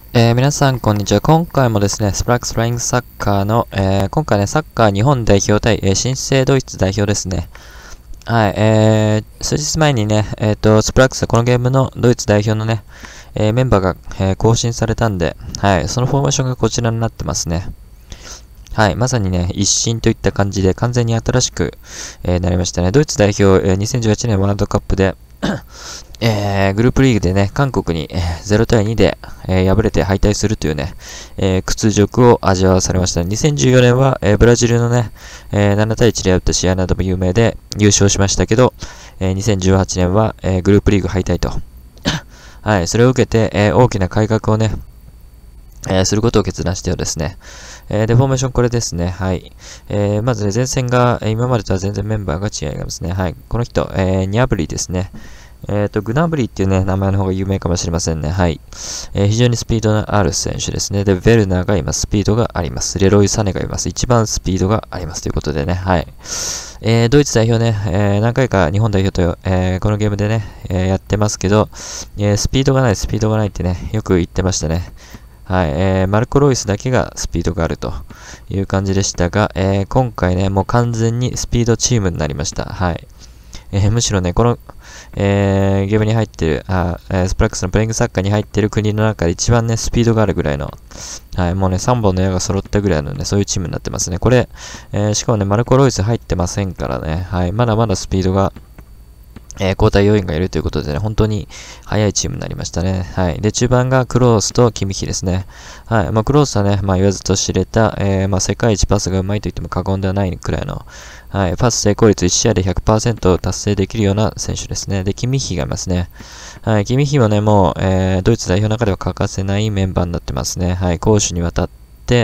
皆さん、こんにちは。今回もですね、スプラックスフライングサッカーの、今回ね、サッカー日本代表対、新生ドイツ代表ですね。はい、数日前にね、スプラックス、このゲームのドイツ代表のね、メンバーが、更新されたんで、はい、そのフォーメーションがこちらになってますね。はい、まさにね、一新といった感じで完全に新しく、なりましたね。ドイツ代表、2018年ワールドカップで、グループリーグでね、韓国に、0対2で、敗れて敗退するというね、屈辱を味わわされました。2014年は、ブラジルのね、7対1で破った試合なども有名で優勝しましたけど、2018年は、グループリーグ敗退と。はい、それを受けて、大きな改革をね、することを決断したようですね。で、フォーメーションこれですね。はい。まずね、前線が、今までとは全然メンバーが違いますね。はい。この人、ニャブリですね。グナブリっていうね、名前の方が有名かもしれませんね。はい。非常にスピードのある選手ですね。で、ヴェルナーがいます。スピードがあります。レロイ・サネがいます。一番スピードがあります。ということでね。はい。ドイツ代表ね、何回か日本代表と、このゲームでね、やってますけど、スピードがないってね、よく言ってましたね。はい、マルコ・ロイスだけがスピードがあるという感じでしたが、今回ね、もう完全にスピードチームになりました。はい。むしろね、この、ゲームに入ってる、スプラックスのプレイングサッカーに入ってる国の中で一番ね、スピードがあるぐらいの、はい、もうね、3本の矢が揃ったぐらいのね、そういうチームになってますね。これ、しかもね、マルコ・ロイス入ってませんからね、はい、まだまだスピードが、交代要員がいるということでね、本当に速いチームになりましたね。はい。で、中盤がクロースとキミヒですね。はい。まあ、クロースはね、まあ、言わずと知れた、まあ、世界一パスがうまいと言っても過言ではないくらいの、はい。パス成功率1試合で 100% 達成できるような選手ですね。で、キミヒがいますね。はい。キミヒはね、もう、ドイツ代表の中では欠かせないメンバーになってますね。はい。攻守にわたって、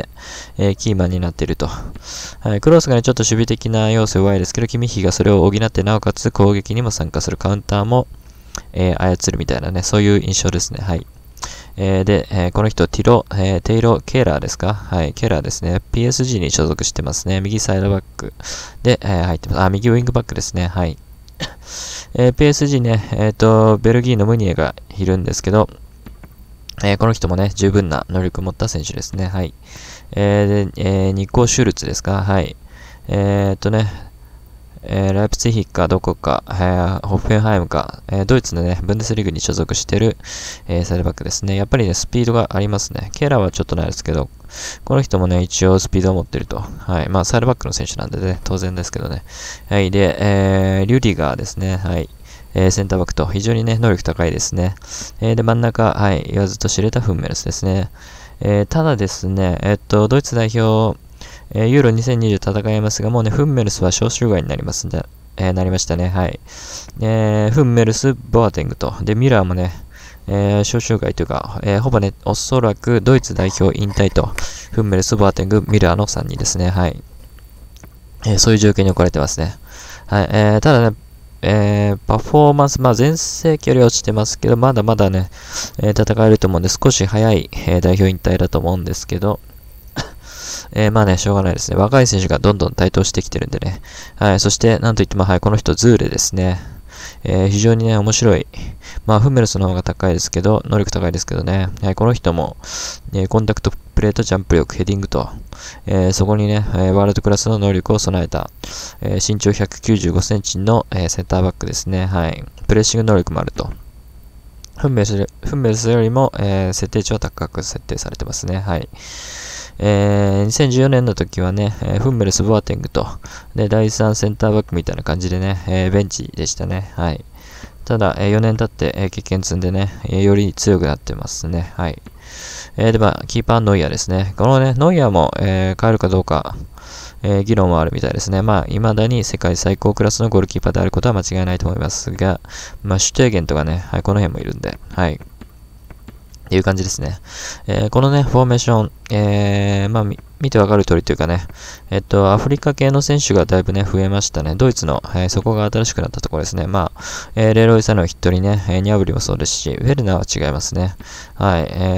キーマンになっていると。はい、クロスがね、ちょっと守備的な要素弱いですけど、キミヒがそれを補って、なおかつ攻撃にも参加するカウンターも、操るみたいなね、そういう印象ですね。はい。で、この人、テイロ・ケーラーですか？はい、ケーラーですね。PSG に所属してますね。右サイドバックで、入ってます。右ウィングバックですね。はい。PSG ね、ベルギーのムニエがいるんですけど、この人もね、十分な能力を持った選手ですね。はい。ニコ・シュルツですか？はい。ね、ライプツィヒかどこか、ホッフェンハイムか、ドイツのね、ブンデスリーグに所属している、サイドバックですね。やっぱりね、スピードがありますね。ケーラーはちょっとないですけど、この人もね、一応スピードを持っていると。はい。まあ、サイドバックの選手なんでね、当然ですけどね。はい。で、リュディガーですね。はい。センターバックと非常にね、能力高いですね。で、真ん中、はい。言わずと知れたフンメルスですね。ただですね、ドイツ代表、ユーロ2020戦いますが、もうね、フンメルスは招集外になりますんで、なりましたね。はい。フンメルス、ボアテングと。で、ミラーもね、招集外というか、ほぼね、おそらくドイツ代表引退と、フンメルス、ボアテング、ミラーの3人ですね。はい。そういう状況に置かれてますね。はい。ただね、パフォーマンス、まあ、前世紀より落ちてますけど、まだまだね、戦えると思うんで、少し早い、代表引退だと思うんですけど、まあね、しょうがないですね。若い選手がどんどん台頭してきてるんでね。はい、そして、なんといっても、はい、この人、ズーレですね。非常にね、面白い。まあ、フンメルスの方が高いですけど、能力高いですけどね。はい、この人も、コンタクトプレート、ジャンプ力、ヘディングと、そこにね、ワールドクラスの能力を備えた、身長195センチの、センターバックですね。はい。プレッシング能力もあると。フンメルスよりも、設定値は高く設定されてますね。はい。2014年の時はね、フンメルス・ボアテングと、で、第3センターバックみたいな感じでね、ベンチでしたね。はい。ただ、4年経って、経験積んでね、より強くなってますね。はい。で、まあ、キーパーノイヤーですね。このね、ノイヤーも、変えるかどうか、議論はあるみたいですね。まあ、未だに世界最高クラスのゴールキーパーであることは間違いないと思いますが、まあ、シュテーゲンとかね、はい、この辺もいるんで、はい。っていう感じですね。このね、フォーメーション、まあ、見てわかる通りというかね、アフリカ系の選手がだいぶね、増えましたね。ドイツの、そこが新しくなったところですね。まあ、レロイサの一人ね、ニャブリもそうですし、フェルナーは違いますね。はい、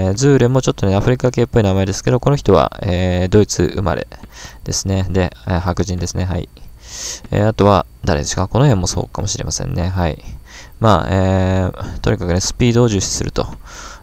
ズーレもちょっとね、アフリカ系っぽい名前ですけど、この人は、ドイツ生まれですね。で、白人ですね。はい。あとは、誰ですか？この辺もそうかもしれませんね。はい。まあ、とにかくね、スピードを重視すると。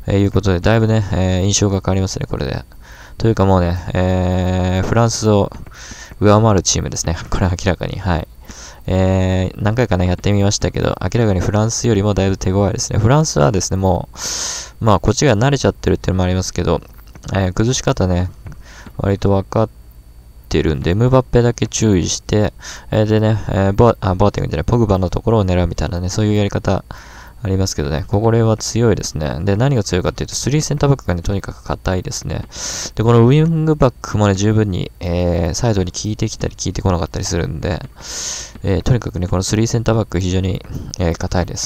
いうことで、だいぶね、印象が変わりますね、これで。というかもうね、フランスを上回るチームですね。これは明らかに。はい。何回かね、やってみましたけど、明らかにフランスよりもだいぶ手強いですね。フランスはですね、もう、まあ、こっちが慣れちゃってるっていうのもありますけど、崩し方ね、割と分かってるんで、ムバッペだけ注意して、でね、ボーティングじゃない、ポグバのところを狙うみたいなね、そういうやり方ありますけどね、これは強いですね。で、何が強いかっていうと、3センターバックがね、とにかく硬いですね。で、このウィングバックもね、十分に、サイドに効いてきたり効いてこなかったりするんで、とにかくね、この3センターバック非常に硬いです。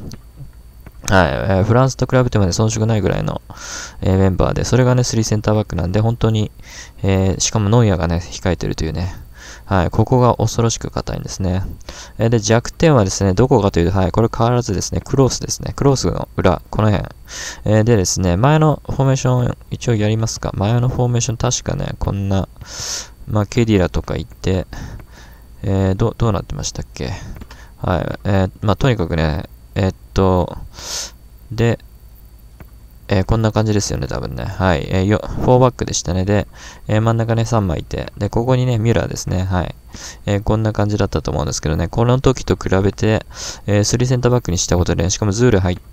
はい、フランスと比べてもね、遜色ないぐらいの、メンバーで、それがね、3センターバックなんで、本当に、しかもノイアーがね、控えてるというね、はい、ここが恐ろしく硬いんですね。で、弱点はですね、どこかというと、はい、これ変わらずですね、クロースですね、クロースの裏、この辺。でですね、前のフォーメーション、一応やりますか。前のフォーメーション、確かね、こんな、まあ、ケディラとか言って、どうなってましたっけ。はい、まあ、とにかくね、で、こんな感じですよね、多分ね。はい。4バックでしたね。で、真ん中ね、3枚いて、で、ここにね、ミュラーですね。はい。こんな感じだったと思うんですけどね、この時と比べて、3センターバックにしたことで、しかもズール入って、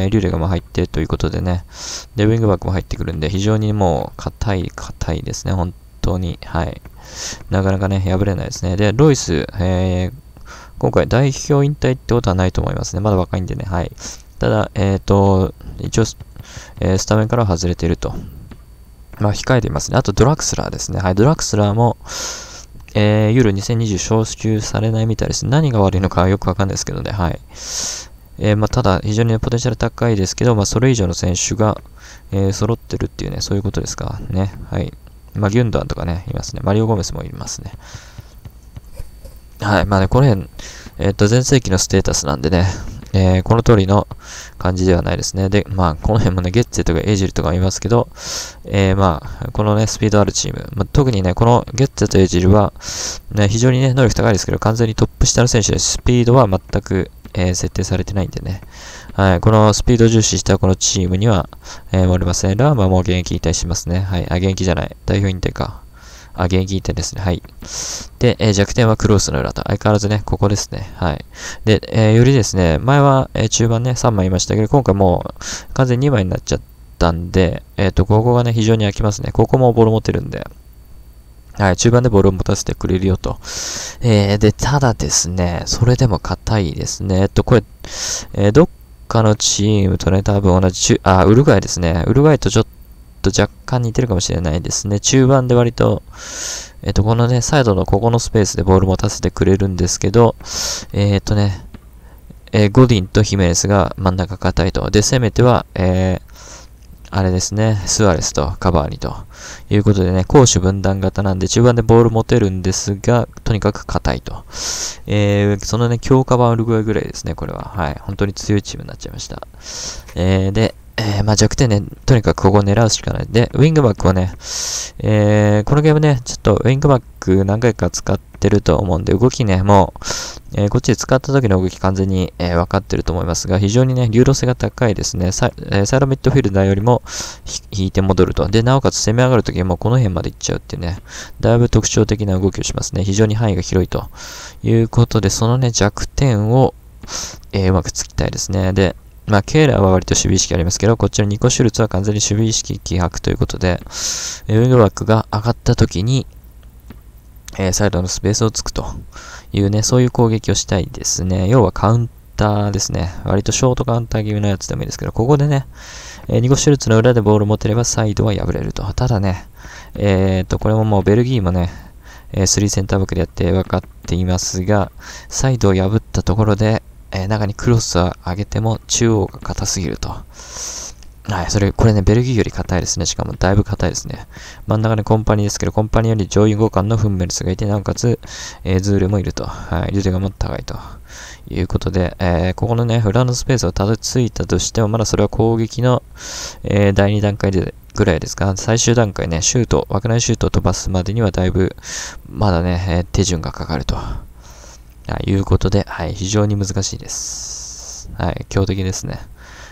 リュレガも入ってということでね、で、ウィングバックも入ってくるんで、非常にもう、硬いですね、本当に。はい。なかなかね、破れないですね。で、ロイス、今回代表引退ってことはないと思いますね。まだ若いんでね。はい。ただ、一応、スタメンからは外れていると。まあ、控えていますね。あと、ドラクスラーですね。はい。ドラクスラーも、ユーロ2020招集されないみたいです。何が悪いのかはよくわかんないですけどね。はい。まあ、ただ、非常に、ね、ポテンシャル高いですけど、まあ、それ以上の選手が、揃ってるっていうね、そういうことですかね。はい。まあ、ギュンダンとかね、いますね。マリオ・ゴメスもいますね。はい。まあね、この辺、前世紀のステータスなんでね、この通りの感じではないですね。で、まあ、この辺もね、ゲッツェとかエイジルとかいますけど、まあ、このね、スピードあるチーム、まあ、特にね、このゲッツェとエイジルは、ね、非常にね、能力高いですけど、完全にトップ下の選手で、スピードは全く、設定されてないんでね。はい、このスピード重視したこのチームには、おりません。ラーマも現役引退しますね。はい、現役じゃない。代表引退か。現役引退ですね。はい。で、弱点はクロースの裏と。相変わらずね、ここですね。はい。で、よりですね、前は、中盤ね、3枚いましたけど、今回もう完全に2枚になっちゃったんで、ここがね、非常に空きますね。ここもボール持ってるんで。はい、中盤でボールを持たせてくれるよと。で、ただですね、それでも硬いですね。これ、どっかのチームとね、多分同じ、ウルグアイですね。ウルグアイとちょっと若干似てるかもしれないですね。中盤で割と、このね、サイドのここのスペースでボール持たせてくれるんですけど、ゴディンとヒメネスが真ん中硬いと。で、攻めては、あれですね、スアレスとカバーニということでね、攻守分断型なんで中盤でボール持てるんですが、とにかく硬いと。そのね、強化版ウルグアイぐらいですね、これは。はい。本当に強いチームになっちゃいました。で、まあ弱点ね、とにかくここを狙うしかない。で、ウィングバックはね、このゲームね、ちょっとウィングバック何回か使ってると思うんで、動きね、もう、こっちで使った時の動き完全に、分かってると思いますが、非常にね、流動性が高いですね。サイドミッドフィルダーよりも引いて戻ると。で、なおかつ攻め上がるときはもうこの辺まで行っちゃうっていうね、だいぶ特徴的な動きをしますね。非常に範囲が広いということで、そのね、弱点を、うまくつきたいですね。で、まあ、ケーラーは割と守備意識ありますけど、こっちのニコシュルツは完全に守備意識希薄ということで、ウィングバックが上がった時に、サイドのスペースをつくというね、そういう攻撃をしたいですね。要はカウンターですね。割とショートカウンター気味のやつでもいいですけど、ここでね、ニコシュルツの裏でボールを持てればサイドは破れると。ただね、これももうベルギーもね、3センターバックでやって分かっていますが、サイドを破ったところで、中にクロスを上げても中央が硬すぎると。はい、これね、ベルギーより硬いですね。しかもだいぶ硬いですね。真ん中にコンパニーですけど、コンパニーより上位互換のフンメルスがいて、なおかつ、ズールもいると。はい、リュデがもっと高いと。いうことで、ここのね、裏のスペースをたどり着いたとしても、まだそれは攻撃の、第2段階で、ぐらいですか。最終段階ね、枠内シュートを飛ばすまでにはだいぶ、まだね、手順がかかると。いうことで、はい、非常に難しいです。はい、強敵ですね。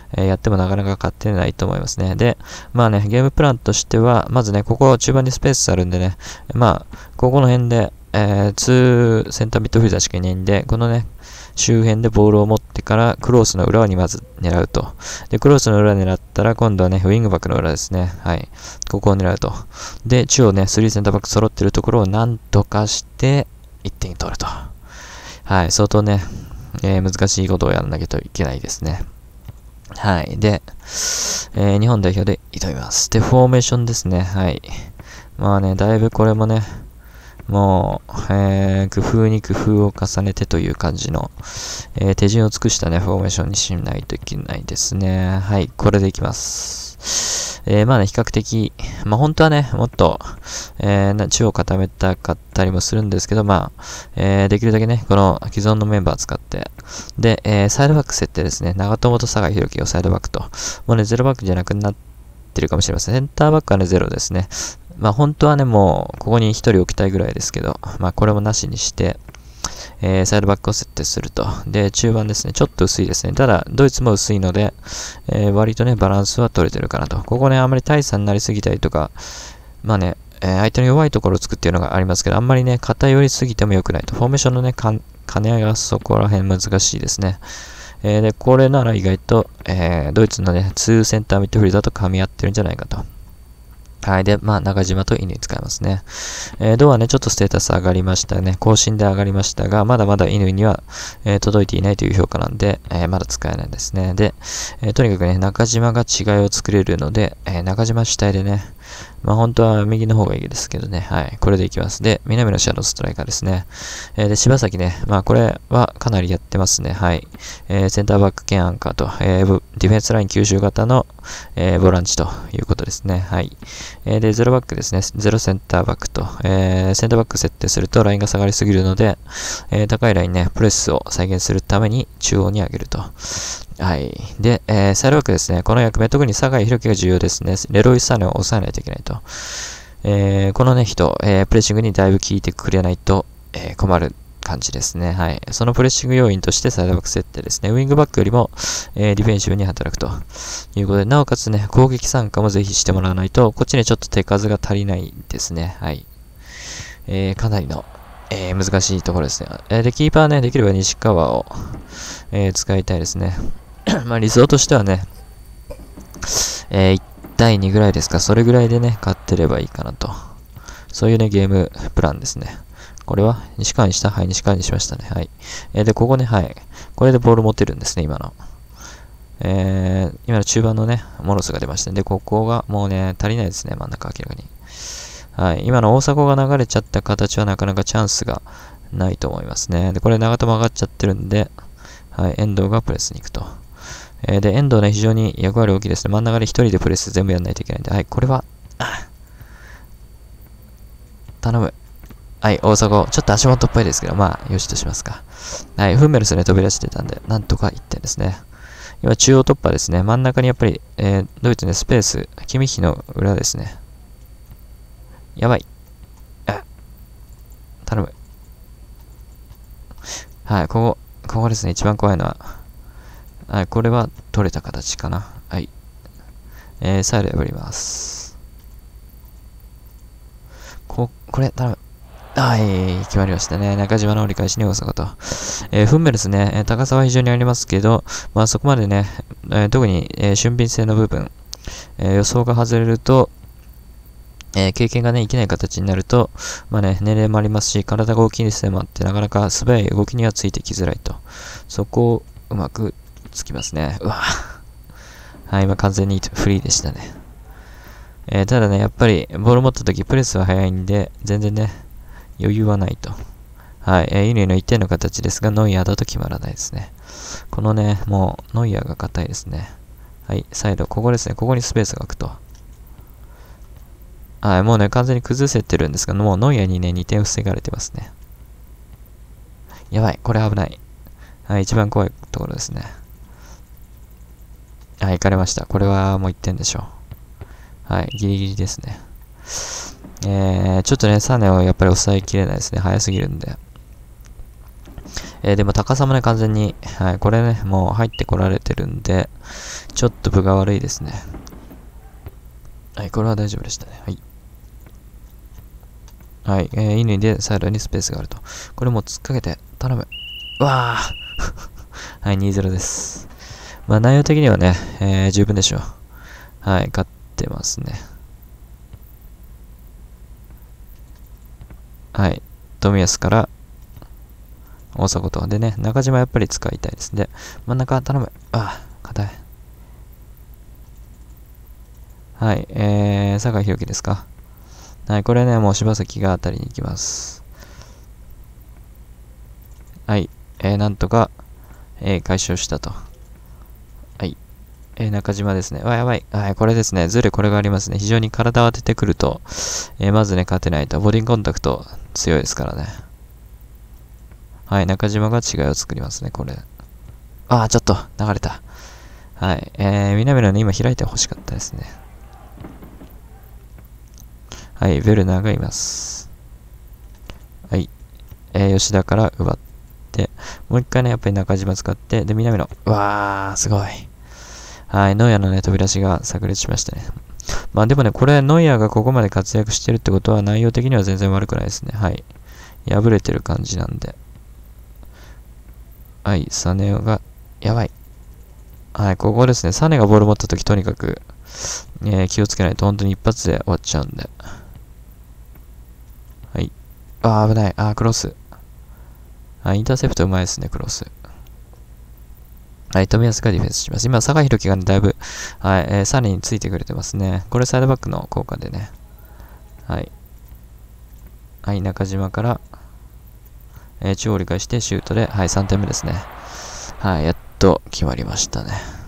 やってもなかなか勝てないと思いますね。で、まあね、ゲームプランとしては、まずね、ここ中盤にスペースあるんでね、まあ、ここの辺で、2センターミッドフィルダーしかいないんで、このね、周辺でボールを持ってからクロスの裏にまず狙うと。で、クロスの裏狙ったら今度はね、ウィングバックの裏ですね。はい。ここを狙うと。で、中央ね、3センターバック揃ってるところをなんとかして1点取ると。はい。相当ね、難しいことをやらなきゃいけないですね。はい。で、日本代表で挑みます。で、フォーメーションですね。はい。まあね、だいぶこれもね、もう、工夫に工夫を重ねてという感じの、手順を尽くしたね、フォーメーションにしないといけないですね。はい、これでいきます。まあね、比較的、まあ本当はね、もっと、中を固めたかったりもするんですけど、まあ、できるだけね、この既存のメンバー使って、で、サイドバック設定ですね。長友と酒井宏樹をサイドバックと、もうね、ゼロバックじゃなくなってるかもしれません。センターバックはね、ゼロですね。まあ本当はね、もうここに一人置きたいぐらいですけど、まあこれもなしにして、サイドバックを設定すると。で、中盤ですね。ちょっと薄いですね。ただ、ドイツも薄いので、割とね、バランスは取れてるかなと。ここね、あんまり大差になりすぎたりとか、まあね、相手の弱いところを作っているのがありますけど、あんまりね、偏りすぎても良くないと。フォーメーションのね、兼ね合いがそこら辺難しいですね。で、これなら意外と、ドイツのね、2センターミッドフィルダーと噛み合ってるんじゃないかと。はい。で、まあ、中島と乾使いますね。銅はね、ちょっとステータス上がりましたね。更新で上がりましたが、まだまだ乾には、届いていないという評価なんで、まだ使えないですね。で、とにかくね、中島が違いを作れるので、中島主体でね、まあ本当は右の方がいいですけどね。はい。これでいきます。で、南のシャドウストライカーですね。で、柴崎ね。まあこれはかなりやってますね。はい。センターバック兼アンカーと、ディフェンスライン吸収型の、ボランチということですね。はい。で、ゼロバックですね。ゼロセンターバックと、センターバック設定するとラインが下がりすぎるので、高いラインね、プレスを再現するために中央に上げると。はい。で、サイドバックですね。この役目、特に酒井宏樹が重要ですね。レロイ・サネを抑えないといけないと。このね、人、プレッシングにだいぶ効いてくれないと、困る感じですね。はい。そのプレッシング要因としてサイドバック設定ですね。ウィングバックよりも、ディフェンシブに働くということで、なおかつね、攻撃参加もぜひしてもらわないと、こっちにちょっと手数が足りないですね。はい。かなりの、難しいところですね。で、キーパーはね、できれば西川を、使いたいですね。まあ理想としてはね、1対2ぐらいですか。それぐらいでね、勝ってればいいかなと。そういうね、ゲームプランですね。これは西川にした？はい、西川にしましたね。はい。で、ここね、はい。これでボール持てるんですね、今の。今の中盤のね、モロスが出ましたね。で、ここがもうね、足りないですね、真ん中明らかに。はい。今の大迫が流れちゃった形はなかなかチャンスがないと思いますね。で、これ長友上がっちゃってるんで、はい、遠藤がプレスに行くと。で、遠藤ね、非常に役割大きいですね。真ん中で一人でプレス全部やらないといけないんで、はい、これは、頼む。はい、大迫、ちょっと足元っぽいですけど、まあ、よしとしますか。はい、フンメルスね、飛び出してたんで、なんとか1点ですね。今、中央突破ですね。真ん中にやっぱり、ドイツね、スペース、キミヒの裏ですね。やばい。頼む。はい、ここですね、一番怖いのは。はい、これは取れた形かな。はい。サイド破ります。これ、頼む。はい、決まりましたね。中島の折り返しに大阪と。フンメルスね、高さは非常にありますけど、まあそこまでね、特に、俊敏性の部分、予想が外れると、経験がね、いけない形になると、まあね、年齢もありますし、体が大きいですねもあって、なかなか素早い動きにはついてきづらいと。そこをうまくつきますね。うわはい、今完全にフリーでしたね。ただね、やっぱり、ボール持った時プレスは速いんで、全然ね、余裕はないと。はい。乾の1点の形ですが、ノイヤーだと決まらないですね。このね、もう、ノイヤーが硬いですね。はい。サイド、ここですね。ここにスペースが空くと。はい。もうね、完全に崩せてるんですが、もうノイヤーにね、2点防がれてますね。やばい。これ危ない。はい。一番怖いところですね。はい。行かれました。これはもう1点でしょう。はい。ギリギリですね。ちょっとね、サネをやっぱり抑えきれないですね。早すぎるんで。 でも高さもね、完全に、はい、これね、もう入ってこられてるんで、ちょっと分が悪いですね。はい、これは大丈夫でしたね。はい。はい、乾でサイドにスペースがあると。これも突っかけて、頼む。うわーはい、2-0です。まあ内容的にはね、十分でしょう。はい、勝ってますね。はい、冨安から、大迫と。でね、中島やっぱり使いたいです。で、真ん中頼む。ああ、硬い。はい、酒井宏樹ですか。はい、これね、もう柴崎が当たりに行きます。はい、なんとか、解消したと。はい、中島ですね。わ、やばい。はい、これですね。これがありますね。非常に体を当ててくると、まずね、勝てないと。ボディコンタクト強いですからね。はい、中島が違いを作りますね、これ。ああ、ちょっと、流れた。はい、南野ね、今開いて欲しかったですね。はい、ベルナーがいます。はい、吉田から奪って、もう一回ね、やっぱり中島使って、で、南野。うわー、すごい。はい、ノイアーのね、飛び出しが炸裂しましたね。まあでもね、これ、ノイアーがここまで活躍してるってことは、内容的には全然悪くないですね。はい。破れてる感じなんで。はい、サネオが、やばい。はい、ここですね。サネがボール持ったとき、とにかく、気をつけないと本当に一発で終わっちゃうんで。はい。あー、危ない。あー、クロス。インターセプトうまいですね、クロス。はい、冨安がディフェンスします。今、酒井宏樹がね、だいぶ、はい、サネについてくれてますね。これサイドバックの効果でね。はい。はい、中島から、中央折り返してシュートで、はい、3点目ですね。はい、やっと決まりましたね。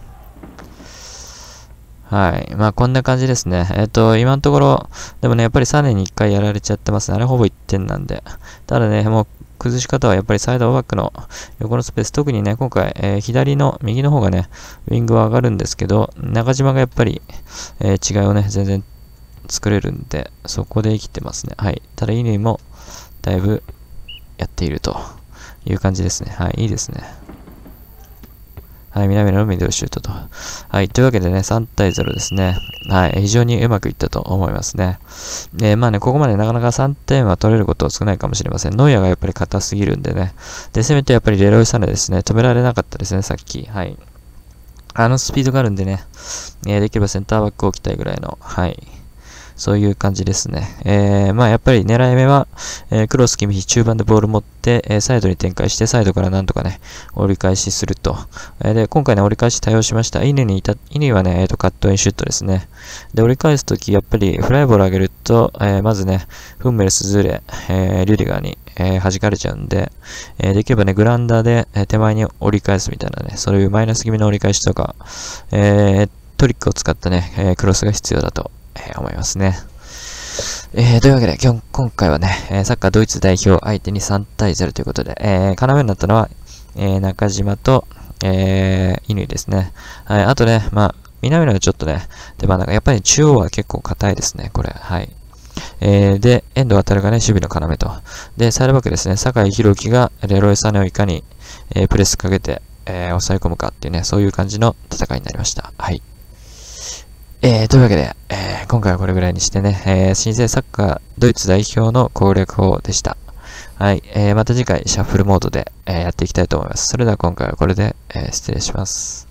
はい。まあ、こんな感じですね。今のところ、でもね、やっぱりサネに1回やられちゃってますね。あれほぼ1点なんで。ただね、もう、崩し方はやっぱりサイドバックの横のスペース、特にね、今回、右の方がね、ウィングは上がるんですけど、中島がやっぱり、違いをね、全然作れるんで、そこで生きてますね。はい。ただ、乾も、だいぶ、やっているという感じですね。はい、いいですね。はい、南野のミドルシュートと。はい、というわけでね、3対0ですね。はい、非常にうまくいったと思いますね。まあね、ここまでなかなか3点は取れること少ないかもしれません。ノイアーがやっぱり硬すぎるんでね。で、せめてやっぱりレロイサネですね。止められなかったですね、さっき。はい。スピードがあるんでね、できればセンターバックを置きたいぐらいの、はい。そういう感じですね。まあやっぱり狙い目は、クロスキミヒ中盤でボール持って、サイドに展開して、サイドからなんとかね、折り返しすると。で、今回ね、折り返し対応しました。乾はね、カットインシュートですね。で、折り返すとき、やっぱりフライボール上げると、まずね、フンメルスズレ、リュディガーに、弾かれちゃうんで、できればね、グラウンダーで、手前に折り返すみたいなね、そういうマイナス気味の折り返しとか、トリックを使ったね、クロスが必要だと思いますね。というわけで、今回はね、サッカードイツ代表相手に3対0ということで、要になったのは、中島と、乾ですね。はい、あとね、まあ、南野はちょっとね、で、まあなんかやっぱり中央は結構硬いですね、これ。はい。で、遠藤航がね、守備の要と。で、サイドバックですね、酒井宏樹がレロイサネをいかに、プレスかけて、抑え込むかっていうね、そういう感じの戦いになりました。はい。というわけで、今回はこれぐらいにしてね、新生サッカードイツ代表の攻略法でした。はい、また次回シャッフルモードで、やっていきたいと思います。それでは今回はこれで、失礼します。